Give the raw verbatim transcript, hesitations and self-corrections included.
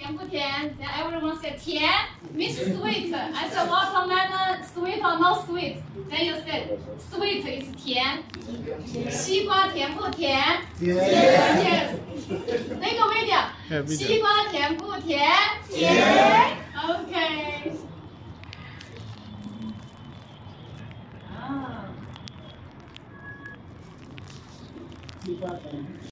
甜不甜 ？Then everyone say 甜 means sweet. I said watermelon sweet or not sweet? Then you said sweet is 甜。西瓜甜不甜？甜。Yes. 那个微点，西瓜甜不甜？甜。OK. 啊。西瓜甜。